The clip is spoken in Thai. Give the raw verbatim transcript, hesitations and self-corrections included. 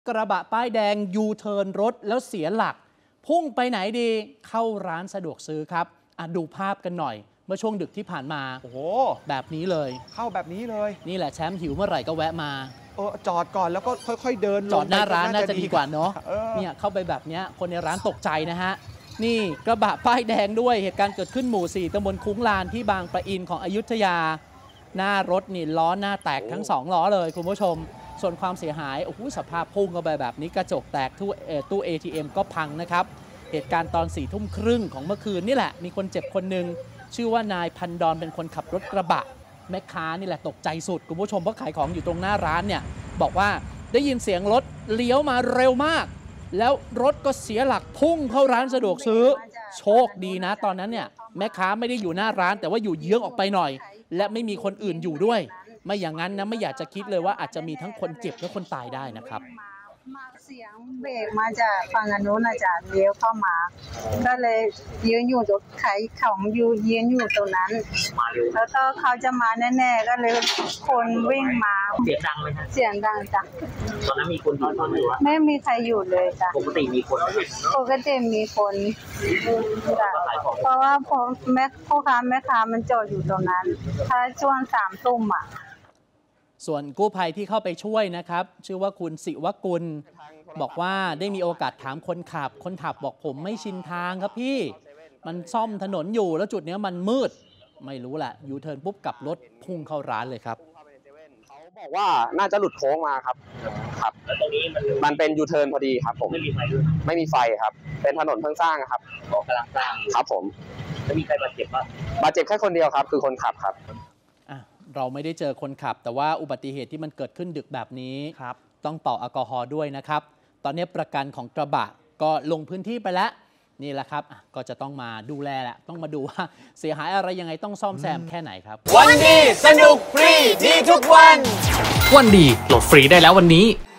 กระบะป้ายแดงยูเทิร์นรถแล้วเสียหลักพุ่งไปไหนดีเข้าร้านสะดวกซื้อครับดูภาพกันหน่อยเมื่อช่วงดึกที่ผ่านมาโอ้โหแบบนี้เลยเข้าแบบนี้เลยนี่แหละแชมป์หิวเมื่อไหร่ก็แวะมาเออจอดก่อนแล้วก็ค่อยๆเดินจอดหน้าร้านน่าจะดีกว่าเนาะเนี่ยเข้าไปแบบนี้คนในร้านตกใจนะฮะนี่กระบะป้ายแดงด้วยเหตุการณ์เกิดขึ้นหมู่สี่ตำบลคุ้งลานที่บางปะอินของอยุธยาหน้ารถนี่ล้อหน้าแตกทั้งสองล้อเลยคุณผู้ชมส่วนความเสียหายโอ้โหสภาพพุ่งเข้าไปแบบนี้กระจกแตกตู้ตู้ เอ ที เอ็ม ก็พังนะครับเหตุการณ์ตอนสี่ทุ่มครึ่งของเมื่อคืนนี่แหละมีคนเจ็บคนหนึ่งชื่อว่านายพันดอนเป็นคนขับรถกระบะแม่ค้านี่แหละตกใจสุดคุณผู้ชมเพราะขายของอยู่ตรงหน้าร้านเนี่ยบอกว่าได้ยินเสียงรถเลี้ยวมาเร็วมากแล้วรถก็เสียหลักพุ่งเข้าร้านสะดวกซื้อโชคดีนะตอนนั้นเนี่ยแม่ค้าไม่ได้อยู่หน้าร้านแต่ว่าอยู่เยื้องออกไปหน่อยและไม่มีคนอื่นอยู่ด้วยไม่อย่างนั้นนะไม่อยากจะคิดเลยว่าอาจจะมีทั้งคนเจ็บและคนตายได้นะครับเสียงเบรกมาจากฝั่งอนุนะจ๊ะเลี้ยวเข้ามาก็เลยยืนอยู่ตรงขายของอยู่ยืนอยู่ตรงนั้นแล้วก็เขาจะมาแน่ๆก็เลยคนวิ่งมาเสียงดังไหมฮะเสียงดังจ้ะตอนนั้นมีคนนอนอยู่วะไม่มีใครอยู่เลยจ้ะปกติมีคนปกติมีคนจ้ะเพราะว่าพอแม่พ่อค้าแม่ค้ามันจอดอยู่ตรงนั้นถ้าช่วงสามทุ่มอ่ะส่วนกู้ภัยที่เข้าไปช่วยนะครับชื่อว่าคุณศิวกุลบอกว่าได้มีโอกาสถามคนขับคนขับบอกผมไม่ชินทางครับพี่มันซ่อมถนนอยู่แล้วจุดนี้มันมืดไม่รู้แหละยูเทิร์นปุ๊บกลับรถพุ่งเข้าร้านเลยครับเขาบอกว่าน่าจะหลุดโค้งมาครับครับแล้วตรงนี้มันมันเป็นยูเทิร์นพอดีครับผมไม่มีไฟด้วยไม่มีไฟครับเป็นถนนเพิ่งสร้างครับกำลังสร้างครับผมแล้วมีใครบาดเจ็บบ้างบาดเจ็บแค่คนเดียวครับคือคนขับครับเราไม่ได้เจอคนขับแต่ว่าอุบัติเหตุที่มันเกิดขึ้นดึกแบบนี้ต้องเป่าแอลกอฮอล์ด้วยนะครับตอนนี้ประกันของกระบะก็ลงพื้นที่ไปแล้วนี่แหละครับก็จะต้องมาดูแลแหละต้องมาดูว่าเสียหายอะไรยังไงต้องซ่อมแซมแค่ไหนครับวันดีสนุกฟรีดีทุกวันวันดีโหลดฟรีได้แล้ววันนี้